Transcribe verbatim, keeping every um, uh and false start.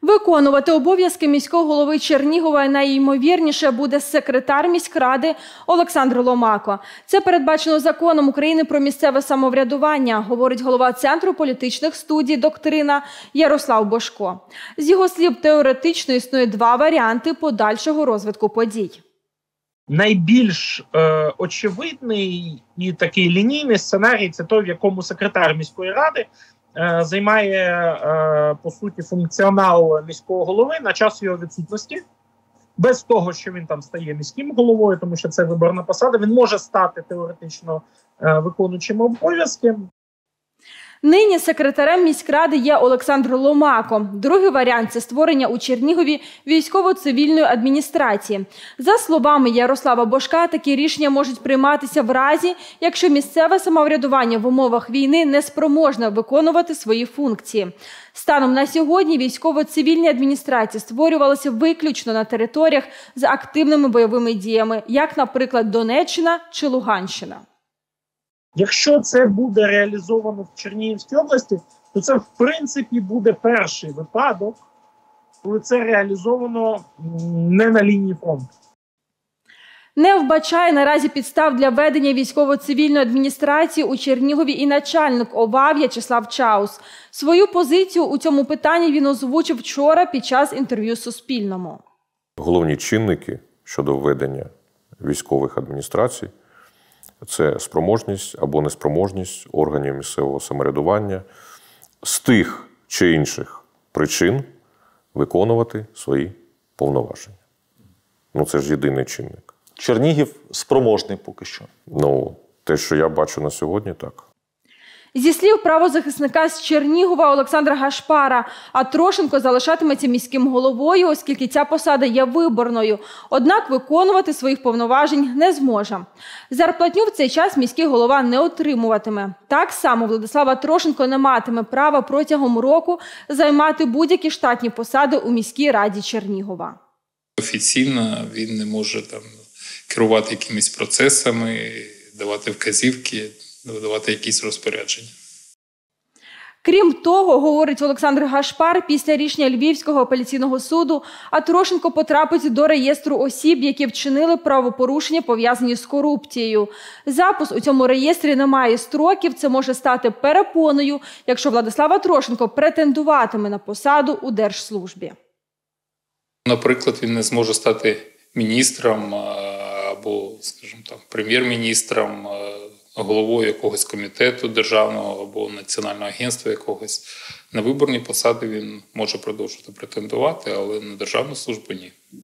Виконувати обов'язки міського голови Чернігова найімовірніше буде секретар міськради Олександр Ломако. Це передбачено законом України про місцеве самоврядування, говорить голова Центру політичних студій «Доктрина» Ярослав Божко. З його слів, теоретично існує два варіанти подальшого розвитку подій. Найбільш е, очевидний і такий лінійний сценарій – це той, в якому секретар міської ради е, займає, е, по суті, функціонал міського голови на час його відсутності. Без того, що він там стає міським головою, тому що це виборна посада, він може стати теоретично е, виконуючим обов'язки. Нині секретарем міськради є Олександр Ломако. Другий варіант – це створення у Чернігові військово-цивільної адміністрації. За словами Ярослава Божка, такі рішення можуть прийматися в разі, якщо місцеве самоврядування в умовах війни не спроможне виконувати свої функції. Станом на сьогодні військово-цивільні адміністрації створювалися виключно на територіях з активними бойовими діями, як, наприклад, Донеччина чи Луганщина. Якщо це буде реалізовано в Чернігівській області, то це, в принципі, буде перший випадок, коли це реалізовано не на лінії фронту. Не вбачає наразі підстав для ведення військово-цивільної адміністрації у Чернігові і начальник ОВА В'ячеслав Чаус. Свою позицію у цьому питанні він озвучив вчора під час інтерв'ю Суспільному. Головні чинники щодо введення військових адміністрацій – це спроможність або неспроможність органів місцевого самоврядування з тих чи інших причин виконувати свої повноваження. Ну, це ж єдиний чинник. Чернігів спроможний поки що. Ну, те, що я бачу на сьогодні, так. Зі слів правозахисника з Чернігова Олександра Гашпара, а Трошенко залишатиметься міським головою, оскільки ця посада є виборною. Однак виконувати своїх повноважень не зможе. Зарплатню в цей час міський голова не отримуватиме. Так само Владислава Трошенко не матиме права протягом року займати будь-які штатні посади у міській раді Чернігова. Офіційно він не може там керувати якимись процесами, давати вказівки, видавати якісь розпорядження. Крім того, говорить Олександр Гашпар, після рішення Львівського апеляційного суду, а Трошенко потрапить до реєстру осіб, які вчинили правопорушення, пов'язані з корупцією. Запис у цьому реєстрі не має строків, це може стати перепоною, якщо Владислава Трошенко претендуватиме на посаду у держслужбі. Наприклад, він не зможе стати міністром або, скажімо так, прем'єр-міністром, головою якогось комітету державного або національного агентства якогось. На виборні посади він може продовжувати претендувати, але на державну службу ні.